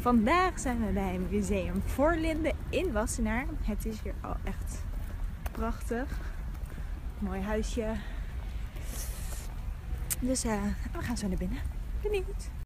Vandaag zijn we bij Museum Voorlinden in Wassenaar. Het is hier al echt prachtig. Mooi huisje. Dus we gaan zo naar binnen. Benieuwd.